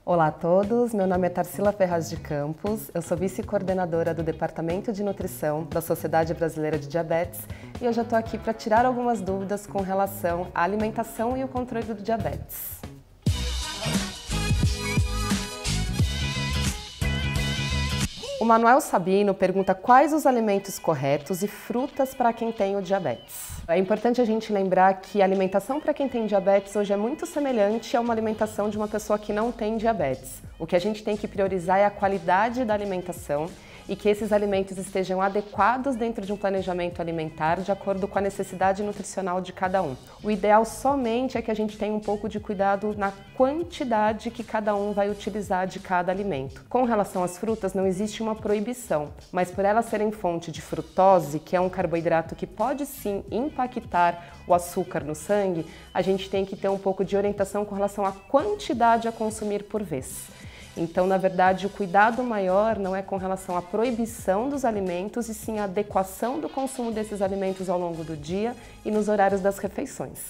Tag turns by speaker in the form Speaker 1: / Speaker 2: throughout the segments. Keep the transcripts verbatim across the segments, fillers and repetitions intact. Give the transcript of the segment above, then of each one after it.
Speaker 1: Olá a todos, meu nome é Tarsila Ferraz de Campos, eu sou vice-coordenadora do Departamento de Nutrição da Sociedade Brasileira de Diabetes e eu já estou aqui para tirar algumas dúvidas com relação à alimentação e o controle do diabetes. O Manuel Sabino pergunta quais os alimentos corretos e frutas para quem tem o diabetes. É importante a gente lembrar que a alimentação para quem tem diabetes hoje é muito semelhante a uma alimentação de uma pessoa que não tem diabetes. O que a gente tem que priorizar é a qualidade da alimentação e que esses alimentos estejam adequados dentro de um planejamento alimentar de acordo com a necessidade nutricional de cada um. O ideal somente é que a gente tenha um pouco de cuidado na quantidade que cada um vai utilizar de cada alimento. Com relação às frutas, não existe uma proibição, mas por elas serem fonte de frutose, que é um carboidrato que pode sim impactar o açúcar no sangue, a gente tem que ter um pouco de orientação com relação à quantidade a consumir por vez. Então, na verdade, o cuidado maior não é com relação à proibição dos alimentos, e sim a adequação do consumo desses alimentos ao longo do dia e nos horários das refeições.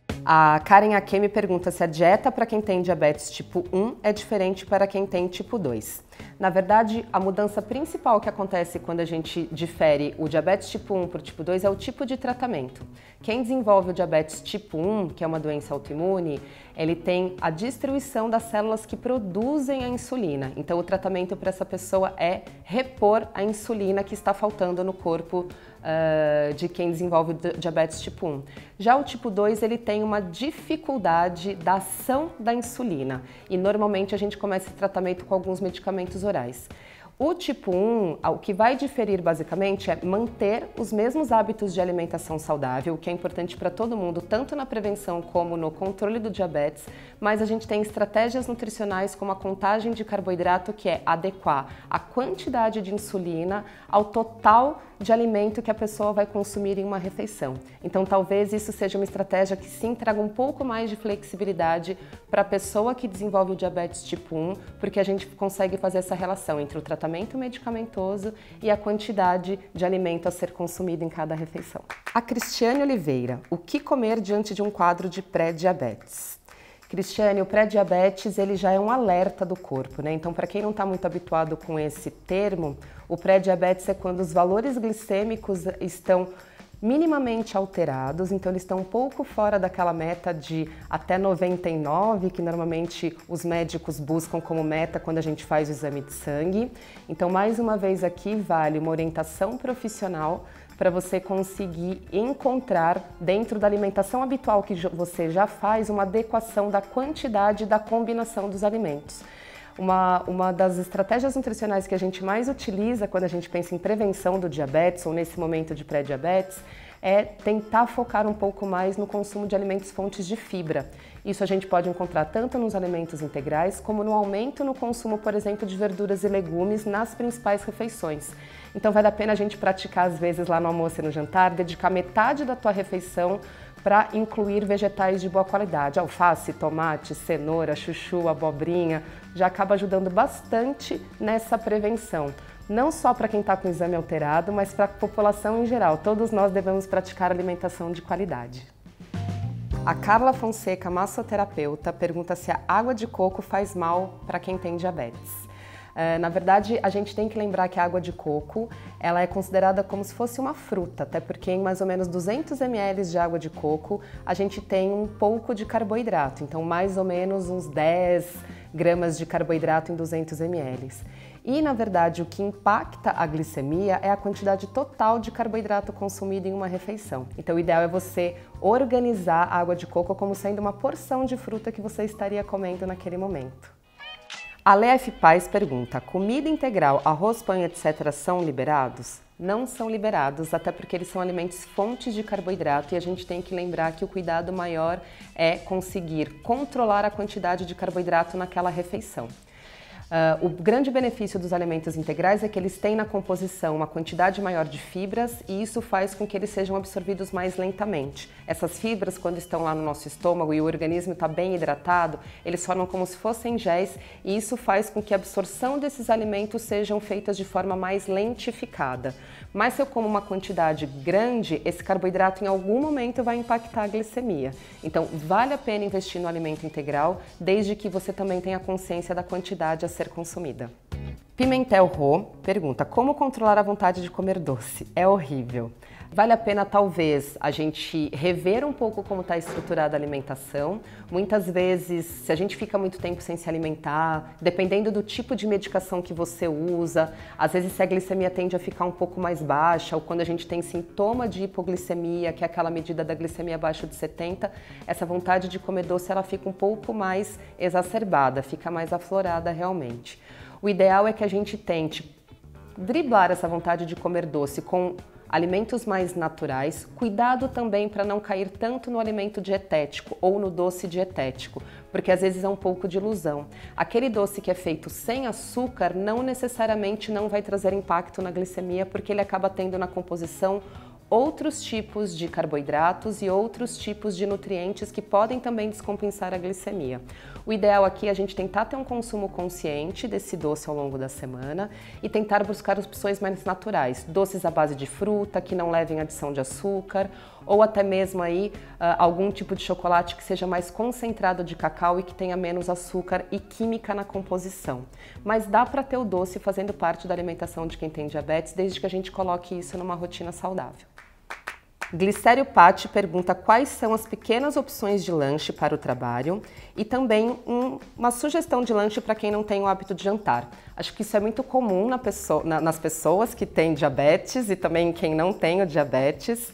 Speaker 1: A Karen Akemi pergunta se a dieta para quem tem diabetes tipo um é diferente para quem tem tipo dois. Na verdade, a mudança principal que acontece quando a gente difere o diabetes tipo um para o tipo dois é o tipo de tratamento. Quem desenvolve o diabetes tipo um, que é uma doença autoimune, ele tem a destruição das células que produzem a insulina. Então, o tratamento para essa pessoa é repor a insulina que está faltando no corpo uh, de quem desenvolve o diabetes tipo um. Já o tipo dois, ele tem uma dificuldade da ação da insulina e normalmente a gente começa esse tratamento com alguns medicamentos orais. O tipo um, o que vai diferir basicamente é manter os mesmos hábitos de alimentação saudável, o que é importante para todo mundo, tanto na prevenção como no controle do diabetes, mas a gente tem estratégias nutricionais como a contagem de carboidrato, que é adequar a quantidade de insulina ao total de alimento que a pessoa vai consumir em uma refeição. Então talvez isso seja uma estratégia que sim traga um pouco mais de flexibilidade para a pessoa que desenvolve o diabetes tipo um, porque a gente consegue fazer essa relação entre o tratamento medicamentoso e a quantidade de alimento a ser consumido em cada refeição. A Cristiane Oliveira, o que comer diante de um quadro de pré-diabetes? Cristiane, o pré-diabetes ele já é um alerta do corpo, né? Então, para quem não está muito habituado com esse termo, o pré-diabetes é quando os valores glicêmicos estão minimamente alterados, então eles estão um pouco fora daquela meta de até noventa e nove, que normalmente os médicos buscam como meta quando a gente faz o exame de sangue. Então, mais uma vez aqui, vale uma orientação profissional para você conseguir encontrar, dentro da alimentação habitual que você já faz, uma adequação da quantidade e da combinação dos alimentos. Uma, uma das estratégias nutricionais que a gente mais utiliza quando a gente pensa em prevenção do diabetes ou nesse momento de pré-diabetes é tentar focar um pouco mais no consumo de alimentos fontes de fibra. Isso a gente pode encontrar tanto nos alimentos integrais como no aumento no consumo, por exemplo, de verduras e legumes nas principais refeições. Então vale a pena a gente praticar às vezes lá no almoço e no jantar, dedicar metade da tua refeição para incluir vegetais de boa qualidade. Alface, tomate, cenoura, chuchu, abobrinha, já acaba ajudando bastante nessa prevenção. Não só para quem está com o exame alterado, mas para a população em geral. Todos nós devemos praticar alimentação de qualidade. A Carla Fonseca, massoterapeuta, pergunta se a água de coco faz mal para quem tem diabetes. Na verdade, a gente tem que lembrar que a água de coco ela é considerada como se fosse uma fruta, até porque em mais ou menos duzentos mililitros de água de coco a gente tem um pouco de carboidrato, então mais ou menos uns dez gramas de carboidrato em duzentos mililitros. E, na verdade, o que impacta a glicemia é a quantidade total de carboidrato consumido em uma refeição. Então, o ideal é você organizar a água de coco como sendo uma porção de fruta que você estaria comendo naquele momento. A Lea F. Paz pergunta, comida integral, arroz, pão, etcétera são liberados? Não são liberados, até porque eles são alimentos fontes de carboidrato e a gente tem que lembrar que o cuidado maior é conseguir controlar a quantidade de carboidrato naquela refeição. Uh, o grande benefício dos alimentos integrais é que eles têm na composição uma quantidade maior de fibras e isso faz com que eles sejam absorvidos mais lentamente. Essas fibras, quando estão lá no nosso estômago e o organismo está bem hidratado, eles formam como se fossem géis e isso faz com que a absorção desses alimentos sejam feitas de forma mais lentificada. Mas se eu como uma quantidade grande, esse carboidrato em algum momento vai impactar a glicemia. Então, vale a pena investir no alimento integral, desde que você também tenha consciência da quantidade a ser consumida. Pimentel Rô pergunta: como controlar a vontade de comer doce? É horrível. Vale a pena, talvez, a gente rever um pouco como está estruturada a alimentação. Muitas vezes, se a gente fica muito tempo sem se alimentar, dependendo do tipo de medicação que você usa, às vezes se a glicemia tende a ficar um pouco mais baixa, ou quando a gente tem sintoma de hipoglicemia, que é aquela medida da glicemia abaixo de setenta, essa vontade de comer doce ela fica um pouco mais exacerbada, fica mais aflorada realmente. O ideal é que a gente tente driblar essa vontade de comer doce com alimentos mais naturais, cuidado também para não cair tanto no alimento dietético ou no doce dietético, porque às vezes é um pouco de ilusão. Aquele doce que é feito sem açúcar não necessariamente não vai trazer impacto na glicemia, porque ele acaba tendo na composição outros tipos de carboidratos e outros tipos de nutrientes que podem também descompensar a glicemia. O ideal aqui é a gente tentar ter um consumo consciente desse doce ao longo da semana e tentar buscar opções mais naturais, doces à base de fruta, que não levem adição de açúcar, ou até mesmo aí uh, algum tipo de chocolate que seja mais concentrado de cacau e que tenha menos açúcar e química na composição. Mas dá para ter o doce fazendo parte da alimentação de quem tem diabetes, desde que a gente coloque isso numa rotina saudável. Glicério Patti pergunta quais são as pequenas opções de lanche para o trabalho e também um, uma sugestão de lanche para quem não tem o hábito de jantar. Acho que isso é muito comum na pessoa, na, nas pessoas que têm diabetes e também quem não tem o diabetes.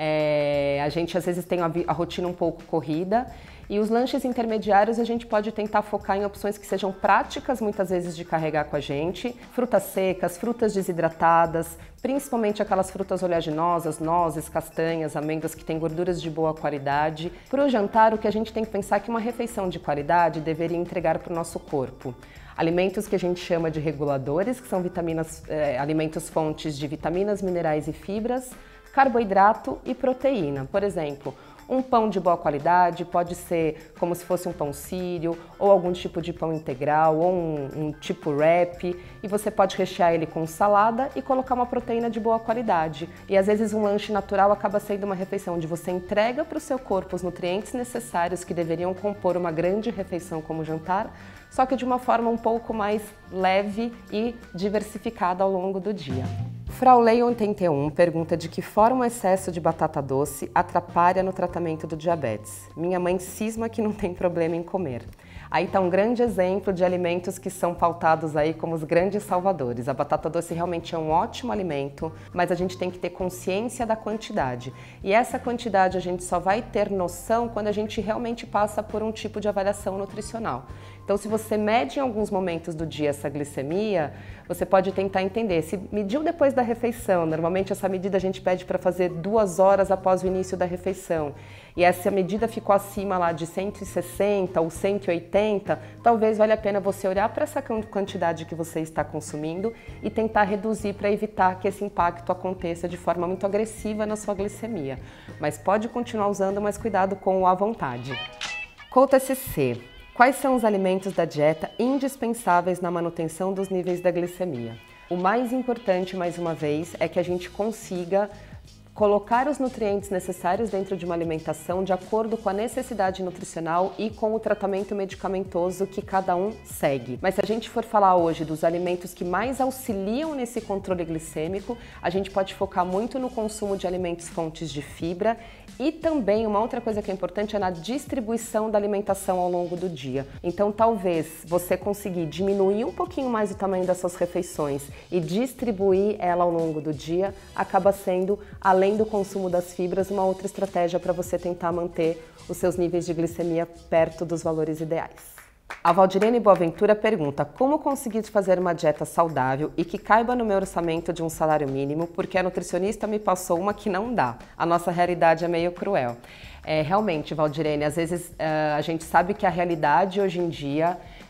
Speaker 1: É, a gente às vezes tem a, a rotina um pouco corrida e os lanches intermediários a gente pode tentar focar em opções que sejam práticas muitas vezes de carregar com a gente, frutas secas, frutas desidratadas, principalmente aquelas frutas oleaginosas, nozes, castanhas, amêndoas que têm gorduras de boa qualidade. Para o jantar, o que a gente tem que pensar é que uma refeição de qualidade deveria entregar para o nosso corpo alimentos que a gente chama de reguladores, que são vitaminas, é, alimentos fontes de vitaminas, minerais e fibras, carboidrato e proteína. Por exemplo, um pão de boa qualidade pode ser como se fosse um pão sírio ou algum tipo de pão integral ou um, um tipo wrap e você pode rechear ele com salada e colocar uma proteína de boa qualidade. E às vezes um lanche natural acaba sendo uma refeição onde você entrega para o seu corpo os nutrientes necessários que deveriam compor uma grande refeição como jantar, só que de uma forma um pouco mais leve e diversificada ao longo do dia. Fraulei oitenta e um pergunta de que forma o excesso de batata doce atrapalha no tratamento do diabetes. Minha mãe cisma que não tem problema em comer. Aí está um grande exemplo de alimentos que são pautados aí como os grandes salvadores. A batata doce realmente é um ótimo alimento, mas a gente tem que ter consciência da quantidade. E essa quantidade a gente só vai ter noção quando a gente realmente passa por um tipo de avaliação nutricional. Então, se você mede em alguns momentos do dia essa glicemia, você pode tentar entender. Se mediu depois da refeição, normalmente essa medida a gente pede para fazer duas horas após o início da refeição, e essa medida ficou acima lá de cento e sessenta ou cento e oitenta, talvez valha a pena você olhar para essa quantidade que você está consumindo e tentar reduzir para evitar que esse impacto aconteça de forma muito agressiva na sua glicemia. Mas pode continuar usando, mas cuidado com o à vontade. Couto S C. Quais são os alimentos da dieta indispensáveis na manutenção dos níveis da glicemia? O mais importante, mais uma vez, é que a gente consiga colocar os nutrientes necessários dentro de uma alimentação de acordo com a necessidade nutricional e com o tratamento medicamentoso que cada um segue. Mas se a gente for falar hoje dos alimentos que mais auxiliam nesse controle glicêmico, a gente pode focar muito no consumo de alimentos fontes de fibra e também uma outra coisa que é importante é na distribuição da alimentação ao longo do dia. Então talvez você conseguir diminuir um pouquinho mais o tamanho das suas refeições e distribuir ela ao longo do dia acaba sendo, além Além do consumo das fibras, uma outra estratégia para você tentar manter os seus níveis de glicemia perto dos valores ideais. A Valdirene Boaventura pergunta como conseguir fazer uma dieta saudável e que caiba no meu orçamento de um salário mínimo, porque a nutricionista me passou uma que não dá. A nossa realidade é meio cruel. É, realmente, Valdirene, às vezes uh, a gente sabe que a realidade hoje em dia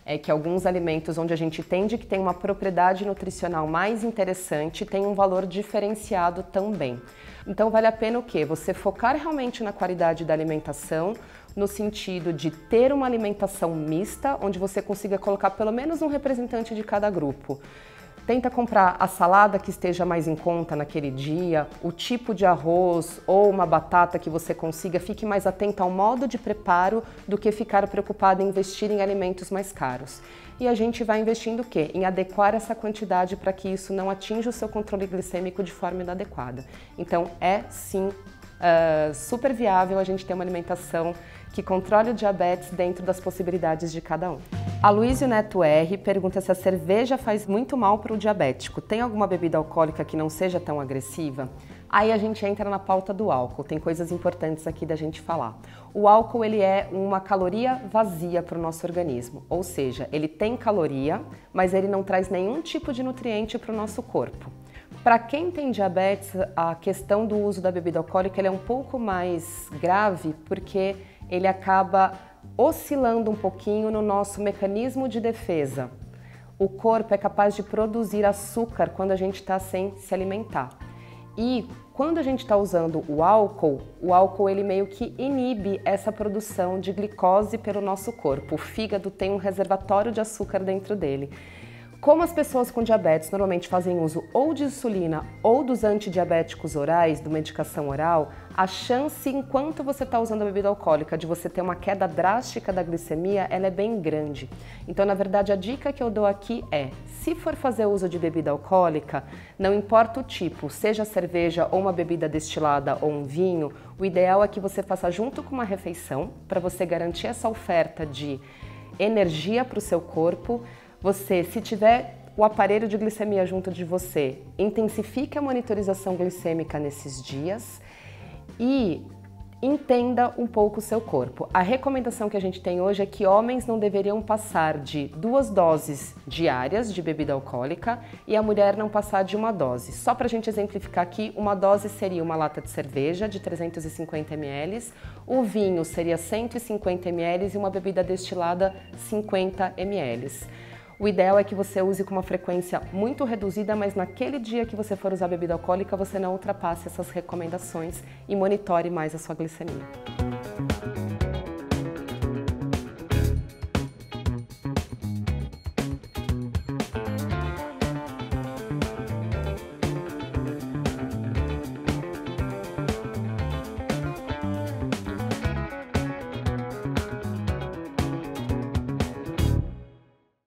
Speaker 1: é que alguns alimentos onde a gente entende que tem uma propriedade nutricional mais interessante tem um valor diferenciado também. Então vale a pena o quê? Você focar realmente na qualidade da alimentação, no sentido de ter uma alimentação mista, onde você consiga colocar pelo menos um representante de cada grupo. Tenta comprar a salada que esteja mais em conta naquele dia, o tipo de arroz ou uma batata que você consiga, fique mais atento ao modo de preparo do que ficar preocupado em investir em alimentos mais caros. E a gente vai investindo o quê? Em adequar essa quantidade para que isso não atinja o seu controle glicêmico de forma inadequada. Então é sim uh, super viável a gente ter uma alimentação que controle o diabetes dentro das possibilidades de cada um. A Luísio Neto R pergunta se a cerveja faz muito mal para o diabético. Tem alguma bebida alcoólica que não seja tão agressiva? Aí a gente entra na pauta do álcool. Tem coisas importantes aqui da gente falar. O álcool ele é uma caloria vazia para o nosso organismo, ou seja, ele tem caloria, mas ele não traz nenhum tipo de nutriente para o nosso corpo. Para quem tem diabetes, a questão do uso da bebida alcoólica ele é um pouco mais grave porque ele acaba oscilando um pouquinho no nosso mecanismo de defesa. O corpo é capaz de produzir açúcar quando a gente está sem se alimentar. E quando a gente está usando o álcool, o álcool ele meio que inibe essa produção de glicose pelo nosso corpo. O fígado tem um reservatório de açúcar dentro dele. Como as pessoas com diabetes normalmente fazem uso ou de insulina ou dos antidiabéticos orais, do medicação oral, a chance, enquanto você está usando a bebida alcoólica, de você ter uma queda drástica da glicemia, ela é bem grande. Então, na verdade, a dica que eu dou aqui é, se for fazer uso de bebida alcoólica, não importa o tipo, seja cerveja ou uma bebida destilada ou um vinho, o ideal é que você faça junto com uma refeição, para você garantir essa oferta de energia para o seu corpo. Você, se tiver o aparelho de glicemia junto de você, intensifique a monitorização glicêmica nesses dias e entenda um pouco o seu corpo. A recomendação que a gente tem hoje é que homens não deveriam passar de duas doses diárias de bebida alcoólica e a mulher não passar de uma dose. Só para a gente exemplificar aqui, uma dose seria uma lata de cerveja de trezentos e cinquenta mililitros, o vinho seria cento e cinquenta mililitros e uma bebida destilada cinquenta mililitros. O ideal é que você use com uma frequência muito reduzida, mas naquele dia que você for usar bebida alcoólica, você não ultrapasse essas recomendações e monitore mais a sua glicemia.